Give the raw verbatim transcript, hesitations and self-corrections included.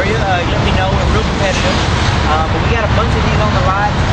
for you. Uh, you let me know. We're real competitive. Uh, but we got a bunch of these on the lot.